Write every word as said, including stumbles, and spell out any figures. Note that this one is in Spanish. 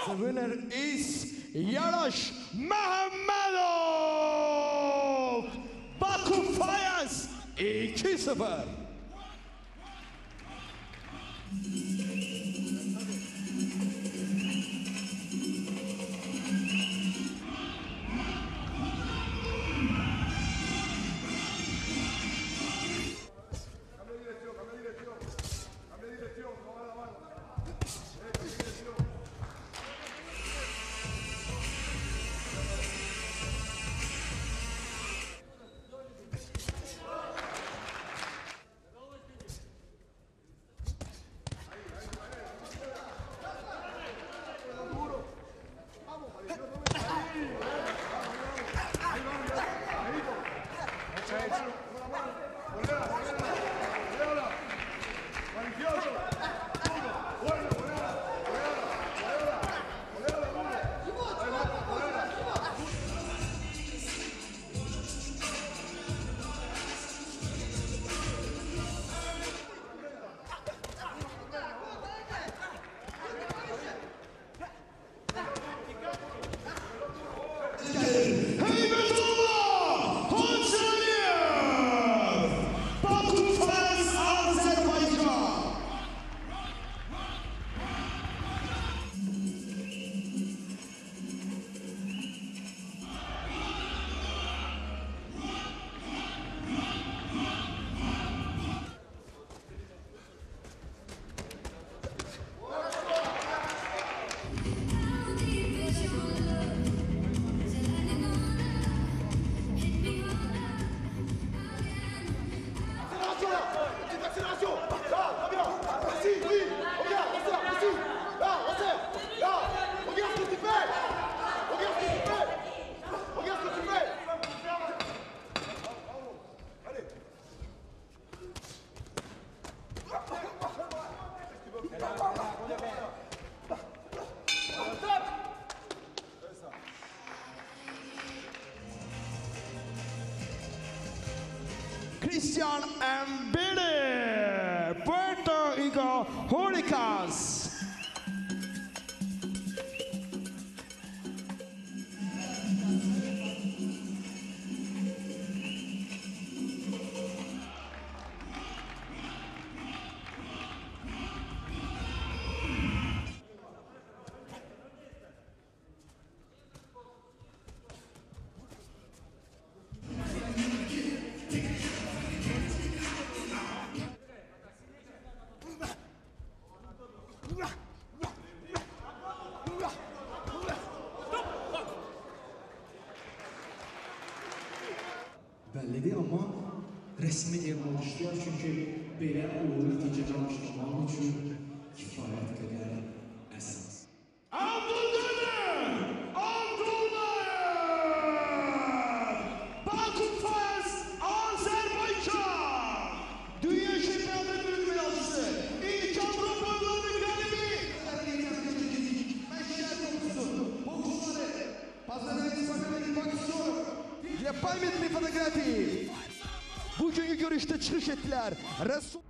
The winner is Yarash Mahamadov. Baku Fires iki sıfır. Christian Mbele, Puerto Rico Hurricanes. Bellidir ama resmi elan oluştular çünkü belə uğurlu nəticə alışdırmaq üçün kifayət qədər əsas. Abdülkadir! Abdülkadir! Baku Fires Azerbaycan! Dünya Şampiyonası bölüm medalcısı, ilk Avrupa oyunlarının galibi. Bu konuları pazarlarını sakın etmek istiyorum. Paymetli fotoğrafı. Bugünkü görüşte çıkış ettiler. Resul